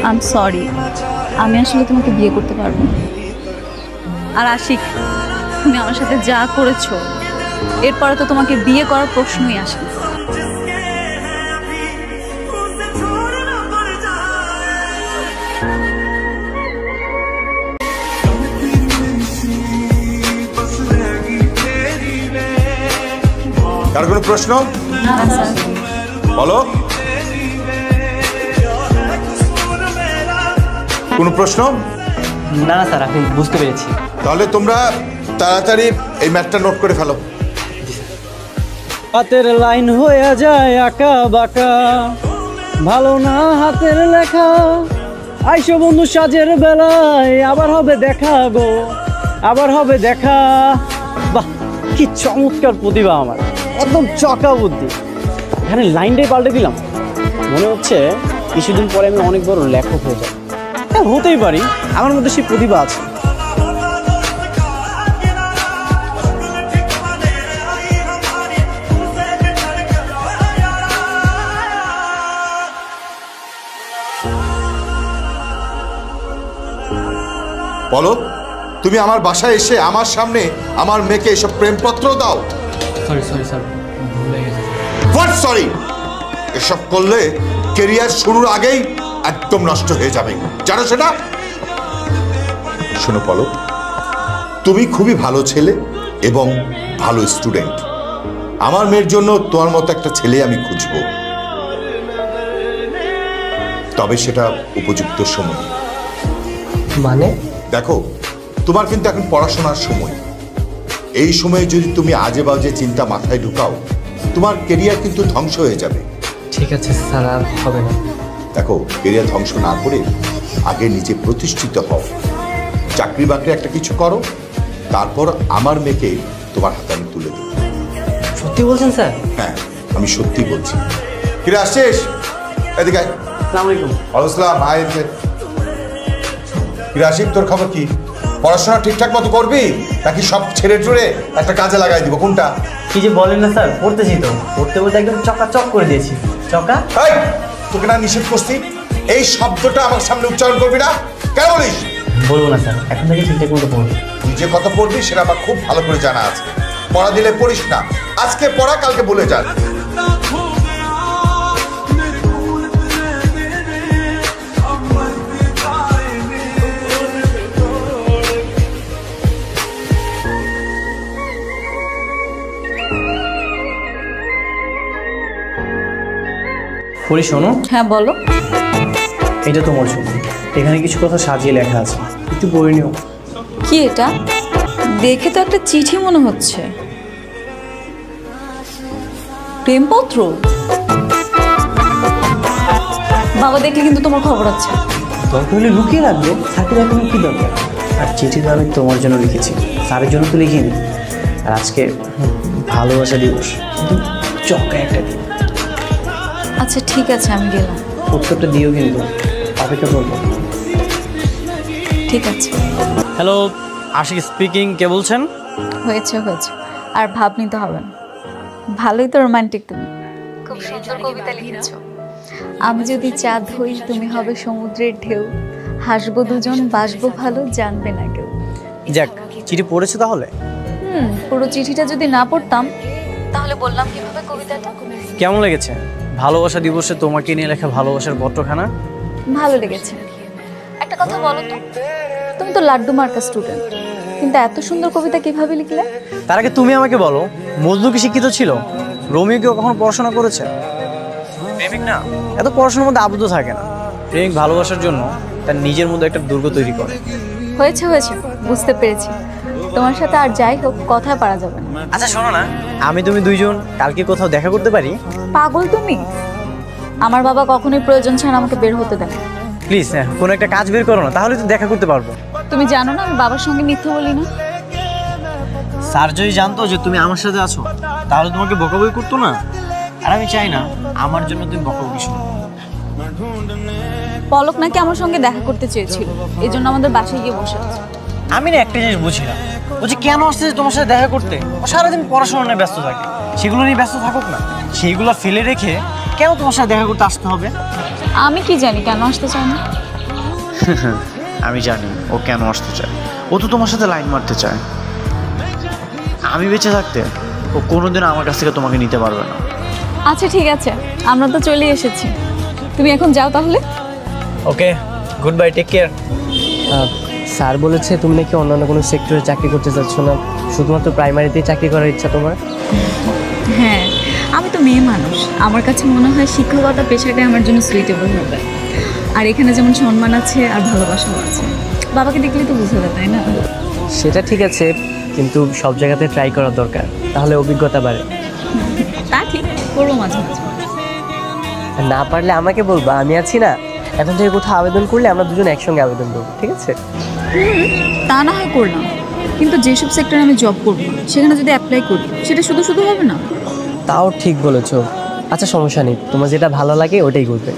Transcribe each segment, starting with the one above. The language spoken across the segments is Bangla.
আই এম সরি, আমি আসলে তোমাকে বিয়ে করতে পারবো না। আর আশিক, তুমি আমার সাথে যা করেছো এরপরে তো তোমাকে বিয়ে করার প্রশ্নই আসে না। কার কোনো প্রশ্ন? না স্যার। বলো। কোনো প্রশ্ন? না না স্যার, আমি বুঝতে পেরেছি। তাহলে তোমরা তাড়াতাড়ি এই ম্যাথটা নোট করে ফেলো। হাতের লাইন হয়ে যায় আঁকা বাঁকা, ভালো না হাতের লেখা। আইসো বন্ধু সাজের বেলায়, আবার হবে দেখা গো, আবার হবে দেখা। বাহ, কি চমৎকার প্রতিভা আমার, একদম চকা বুদ্ধি। এখানে লাইনটাই পাল্টে দিলাম। মনে হচ্ছে কিছুদিন পরে আমি অনেক বড় লেখক হয়ে যাব। হ্যাঁ, হতেই পারি, আমার মধ্যে সেই প্রতিভা আছে। বলো, তুমি আমার বাসায় এসে আমার সামনে আমার মেয়েকে এসব প্রেমপত্র দাও? সরি সরি স্যার, ভুল হয়ে গেছে। What sorry? এসব করলে কেরিয়ার শুরুর আগেই একদম নষ্ট হয়ে যাবে, জানো সেটা? শোনো পলক, তুমি খুবই ভালো ছেলে এবং ভালো স্টুডেন্ট। আমার মেয়ের জন্য তোমার মতো একটা ছেলে আমি খুঁজব, তবে সেটা উপযুক্ত সময়। মানে? দেখো, তোমার কিন্তু এখন পড়াশোনার সময়। এই সময়ে যদি তুমি আজে বাজে চিন্তা মাথায় ঢুকাও, তোমার কেরিয়ার কিন্তু ধ্বংস হয়ে যাবে। ঠিক আছে স্যার, আর হবে না। দেখো, কেরিয়ার ধ্বংস না করে আগে নিজে প্রতিষ্ঠিত হও, চাকরি বাকরি একটা কিছু করো, তারপর আমার মেয়েকে তোমার হাতে আমি তুলে দেবো। সত্যি বলছেন স্যার? হ্যাঁ, আমি সত্যি বলছি। কিরে আসছিস? এদিকে আয়। আসসালামু আলাইকুম। আসসালাম। আয়। কিরে আশিক, তোর খবর কি? পড়াশোনা ঠিকঠাক মতো করবি নাকি সব ছেড়ে টুড়ে একটা কাজে লাগাই দিব? কোনটা? কি যে বলেন না স্যার, পড়তেছি তো, পড়তে পড়তে একদম চকাচক করে দিয়েছি। চকা? এই, তোকে না নিষেধ করছি এই শব্দটা আমার সামনে উচ্চারণ করবি না? কেন বলিস? বলবো না স্যার, এখন থেকে ঠিকঠাক মতো পড়বো। তুই যে কথা পড়বি সেটা আমার খুব ভালো করে জানা আছে। পড়া দিলে পড়িস না, আজকে পড়া কালকে বলে যান। পড়ি, শোনো। হ্যাঁ বলো। এটা তোমার জন্য, এখানে কিছু কথা সাজিয়ে লেখা আছে, একটু পড়ে নিও। কি এটা? দেখে তো একটা চিঠি মনে হচ্ছে। প্রেমপত্র? বাবা দেখলে কিন্তু তোমার খবর আছে। দরকার হলে লুকিয়ে রাখবো, সাথে রাখলে কি দরকার? আর চিঠি তো আমি তোমার জন্য লিখেছি, স্যারের জন্য তো লিখিনি। আর আজকে ভালোবাসা দিবস, চকা একটা দিন। আচ্ছা ঠিক আছে, আমি গেলাম। উত্তরটা দিও কিন্তু, অপেক্ষা করবো। ঠিক আছে। Hello, Ashiq speaking. কে বলছেন? হয়েছে হয়েছে, আর ভাব নিতে হবে না। ভালোই তো রোমান্টিক তুমি, খুব সুন্দর কবিতা লিখেছো। আমি যদি চাঁদ হই, তুমি হবে সমুদ্রের ঢেউ, হাসবো দুজন, বাসবো ভালো, জানবে না কেউ। যাক, চিঠি পড়েছে তাহলে? পুরো চিঠিটা যদি না পড়তাম তাহলে বললাম কিভাবে কবিতাটা। কেমন লেগেছে ভালোবাসা দিবসে তোমাকে নিয়ে লেখা ভালোবাসার পত্রখানা? ভালো লেগেছে। একটা কথা বলো তো, তুমি তো লাড্ডু মার্কা স্টুডেন্ট, কিন্তু এত সুন্দর কবিতা কিভাবে লিখলে? তার আগে তুমি আমাকে বলো, মজনু কি শিক্ষিত ছিল? রোমিও কি কখনো পড়াশোনা করেছে? প্রেমিক না এত পড়াশোনার মধ্যে আবদ্ধ থাকে না। প্রেমিক ভালোবাসার জন্য তার নিজের মধ্যে একটা দুর্গ তৈরি করে। হয়েছে হয়েছে, বুঝতে পেরেছি। তোমার সাথে আর যাই হোক কথা পারা যাবে না। আচ্ছা শোনো না, আমি তুমি দুইজন কালকে কোথাও দেখা করতে পারি? পাগল তুমি? আমার বাবা কখনোই প্রয়োজন ছাড়া আমাকে বের হতে দেন। প্লিজ কোনো একটা কাজ বের করো না, তাহলে তো দেখা করতে পারবো। তুমি জানো না আমি বাবার সঙ্গে মিথ্যা বলি না। স্যার যদি জানতো যে তুমি আমার সাথে আছো তাহলে তোমাকে বকাবকি করতো না। আর আমি চাই না আমার জন্য তুমি বকাবকি শোনো। পলক নাকি আমার সঙ্গে দেখা করতে চেয়েছিল, এই জন্য আমাদের বাসায় গিয়ে বসে আছে। আমি না একটা জিনিস বুঝি না, বলছি কেন আসছে তোমার সাথে দেখা করতে? ও সারাদিন পড়াশোনা নিয়ে ব্যস্ত থাকে, সেগুলো নিয়ে ব্যস্ত থাকুক না। সেইগুলো ফেলে রেখে কেন তোমার সাথে দেখা করতে আসতে হবে? আমি কি জানি কেন আসতে চাই না। আমি জানি ও কেন আসতে চায়। ও তো তোমার সাথে লাইন মারতে চায়। আমি বেঁচে থাকতে ও কোনোদিন আমার কাছ থেকে তোমাকে নিতে পারবে না। আচ্ছা ঠিক আছে, আমরা তো চলে এসেছি, তুমি এখন যাও তাহলে। Okay, good bye, take care. Sir বলেছে তুমি নাকি অন্যান্য কোনো সেক্টরে চাকরি করতে চাচ্ছ না, শুধুমাত্র প্রাইমারিতেই চাকরি করার ইচ্ছা তোমার। হ্যাঁ, আমি তো মেয়ে মানুষ, আমার কাছে মনে হয় শিক্ষকতা পেশাটাই আমার জন্য সুইটেবল হবে। আর এখানে যেমন সম্মান আছে আর ভালোবাসাও আছে, বাবাকে দেখলেই তো বুঝা যায়, তাই না? সেটা ঠিক আছে, কিন্তু সব জায়গাতে ট্রাই করা দরকার, তাহলে অভিজ্ঞতা বাড়ে। তা ঠিক, করবো মাঝে মাঝে। আর না পারলে আমাকে বলবা, আমি আছি না। এখন থেকে কোথাও আবেদন করলে আমরা দুজন একসঙ্গে আবেদন করবো, ঠিক আছে? তা না হয় করলাম, কিন্তু যেসব সেক্টরে আমি জব করবো সেখানে যদি অ্যাপ্লাই করি সেটা শুধু শুধু হবে না। তাও ঠিক বলেছো। আচ্ছা সমস্যা নেই, তোমার যেটা ভালো লাগে ওটাই করবে।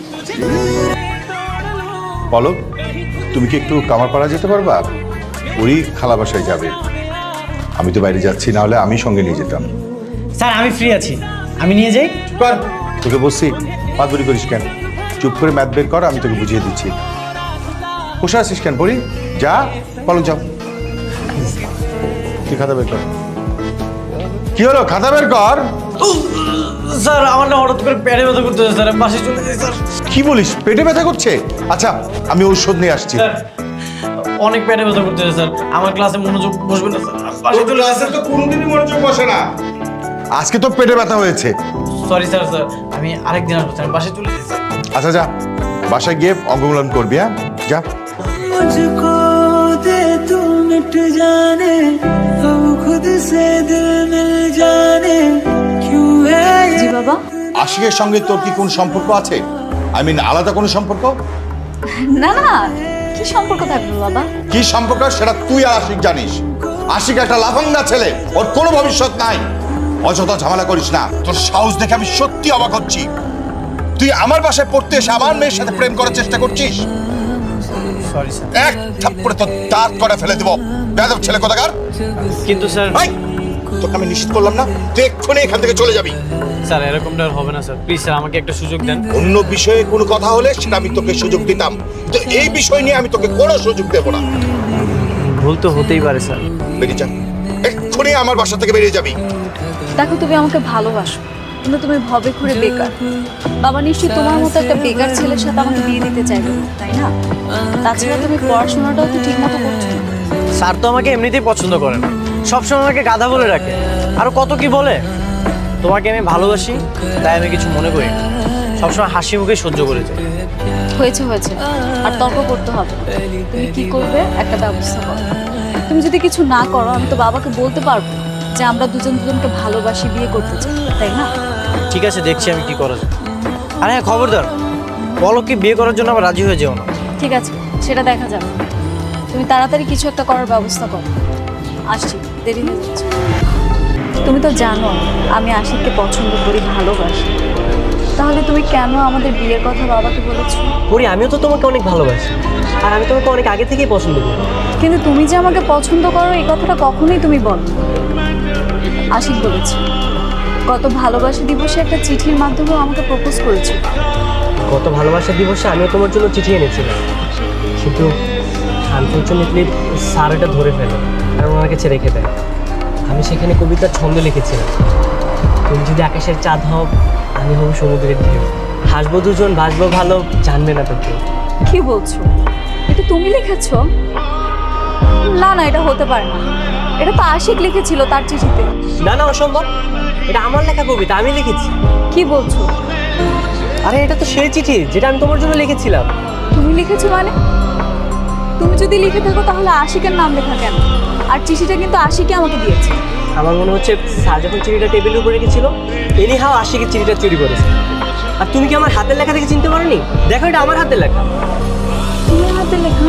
বলো, তুমি কি একটু কামারপাড়া যেতে পারবা? ওরই খালা বাসায় যাবে। আমি তো বাইরে যাচ্ছি, না হলে আমি সঙ্গে নিয়ে যেতাম। স্যার আমি ফ্রি আছি, আমি নিয়ে যাই। কর, তোকে বলছি মাতবরি করিস কেন? চুপ করে ম্যাথ বের কর, আমি তোকে বুঝিয়ে দিচ্ছি। বসে আছিস কেন? পড়ি যা, বলো যাও। তুই খাতা বের কর। কি হলো, খাতা বের কর। স্যার আমার না হঠাৎ করে পেটে ব্যথা করতেছে স্যার, আমি বাসে চলে যাই স্যার। কি বলিস, পেটে ব্যথা করছে? আচ্ছা আমি ঔষধ নিয়ে আসছি। অনেক পেটে ব্যথা করতেছে স্যার, আমার ক্লাসে মনোযোগ বসবে না স্যার, বাসে চলে যাই। ক্লাসে তো কোনোদিনই মনোযোগ বসে না, আজকে তো পেটে ব্যথা হয়েছে। সরি স্যার, স্যার আমি আরেকদিন আসবো স্যার, বাসে চলে যাই স্যার। আচ্ছা যা, বাসায় গিয়ে অঙ্গমূলন করবি। হ্যাঁ যা। मुझको दे तू मिट जाने, अब खुद से दिल मिल जाने, क्यों है জি বাবা। আশিকের সঙ্গে তোর কি কোন সম্পর্ক আছে? আই মিন আলাদা কোনো সম্পর্ক? না না, কি সম্পর্ক থাকবে বাবা? কি সম্পর্ক সেটা তুই আর আশিক জানিস। আশিক একটা লাফাঙ্গা ছেলে, ওর কোনো ভবিষ্যৎ নাই। অযথা ঝামেলা করিস না। তোর সাহস দেখে আমি সত্যি অবাক হচ্ছি। তুই আমার বাসায় পড়তে এসে আমার মেয়ের সাথে প্রেম করার চেষ্টা করছিস। Sorry sir. এক থাপ্পড়ে তোর দাঁত করে ফেলে দেবো, বেয়াদব ছেলে কোথাকার। কিন্তু স্যার, ভাই তোকে আমি নিশ্চিত করলাম না, তুই এক্ষুনি এখান থেকে চলে যাবি। স্যার এরকমটা আর হবে না স্যার, প্লিজ স্যার আমাকে একটা সুযোগ দেন। অন্য বিষয়ে কোনো কথা হলে সেটা আমি তোকে সুযোগ দিতাম, তো এই বিষয় নিয়ে আমি তোকে কোনো সুযোগ দেবো না। ভুল তো হতেই পারে স্যার। বেরিয়ে যা, এক্ষুনি আমার বাসা থেকে বেরিয়ে যাবি। দেখো, তুমি আমাকে ভালোবাসো, কিন্তু তুমি ভবে করে বেকার। বাবা নিশ্চয়ই তোমার মতো একটা বেকার ছেলের সাথে আমাকে বিয়ে দিতে চাইবে, তাই না? তাছাড়া তুমি পড়াশোনাটাও তো ঠিক মতো করছো না। স্যার তো আমাকে এমনিতেই পছন্দ করে না, সবসময় আমাকে গাধা বলে রাখে, আরো কত কি বলে। তোমাকে আমি ভালোবাসি, তাই আমি কিছু মনে করি না, সবসময় হাসি মুখে সহ্য করে যাই। হয়েছে হয়েছে, আর তর্ক করতে হবে না। তুমি কি করবে একটা ব্যবস্থা করো। তুমি যদি কিছু না করো, আমি তো বাবাকে বলতে পারবো যে আমরা দুজন দুজনকে ভালোবাসি, বিয়ে করতে চাই, তাই না? ঠিক আছে, দেখছি আমি কি করা যায়। আরে হ্যাঁ খবরদার, পলককে বিয়ে করার জন্য আবার রাজি হয়ে যেও না। ঠিক আছে, সেটা দেখা যাবে। তুমি তাড়াতাড়ি কিছু একটা করার ব্যবস্থা করো। আসছি, দেরি হয়ে যাচ্ছে। তুমি তো জানো আমি আশিককে পছন্দ করি, ভালোবাসি। তাহলে তুমি কেন আমাদের বিয়ের কথা বাবাকে বলেছো? পরি, আমিও তো তোমাকে অনেক ভালোবাসি, আর আমি তোমাকে অনেক আগে থেকেই পছন্দ করি। কিন্তু তুমি যে আমাকে পছন্দ করো এই কথাটা কখনোই তুমি বলো। আশিক বলেছে গত ভালোবাসা দিবসে একটা চিঠির মাধ্যমে আমাকে প্রপোজ করেছে। গত ভালোবাসা দিবসে আমিও তোমার জন্য চিঠি এনেছিলাম, কিন্তু আনফর্চুনেটলি স্যার এটা ধরে ফেলে আর ওনার কাছে রেখে দেয়। আমি সেখানে কবিতার ছন্দ লিখেছিলাম, তুমি যদি আকাশের চাঁদ হও, আমি হব সমুদ্রের ঢেউ, হাসবো দুজন বাসবো ভালো, জানবে না তো কেউ। কি বলছো? এটা তুমি লিখেছো? না না, এটা হতে পারে না। এটা তো আশিক লিখেছিল তার চিঠিতে। না না, অসম্ভব, এটা আমার লেখা কবিতা, আমি লিখেছি। কি বলছো? আরে এটা তো সেই চিঠি যেটা আমি তোমার জন্য লিখেছিলাম। তুমি লিখেছো মানে? তুমি যদি লিখে থাকো তাহলে আশিকের নাম লেখা কেন? আর চিঠিটা কিন্তু আশিকই আমাকে দিয়েছে। আমার মনে হচ্ছে স্যার যখন চিঠিটা টেবিলের উপরে রেখেছিল, এনিহাও আশিকের চিঠিটা চুরি করেছে। আর তুমি কি আমার হাতের লেখা থেকে চিনতে পারোনি? দেখো এটা আমার হাতের লেখা। তোমার হাতে লেখা?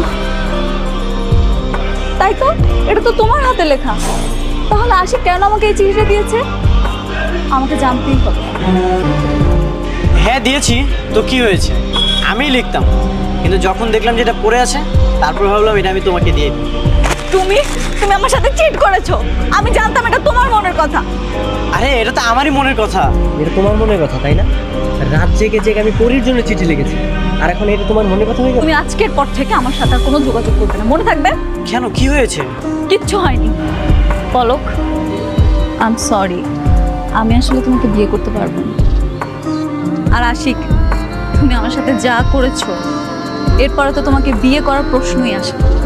তাই তো, এটা তো তোমার হাতে লেখা। তাহলে আশিক কেন আমাকে এই চিঠিটা দিয়েছে? আমাকে জানতেই হবে। হ্যাঁ দিয়েছি তো, কি হয়েছে? আমি লিখতাম, কিন্তু যখন দেখলাম যেটা পড়ে আছে, তারপর ভাবলাম এটা আমি তোমাকে দিয়ে দিই। তুমি আমার সাথে চিট করেছো। আমি জানতাম এটা তোমার মনের কথা। আরে এটা তো আমারই মনের কথা। এটা তোমার মনের কথা তাই না? রাত জেগে জেগে আমি পরীর জন্য চিঠি লিখেছি, আর এখন এটা তোমার মনের কথা হয়ে গেল। তুমি আজকের পর থেকে আমার সাথে আর কোনো যোগাযোগ করবে না, মনে থাকবে? কেন, কি হয়েছে? কিচ্ছু হয়নি। পলক, আই এম সরি, আমি আসলে তোমাকে বিয়ে করতে পারবো না। আর আশিক, তুমি আমার সাথে যা করেছো এরপরে তো তোমাকে বিয়ে করার প্রশ্নই আসে না।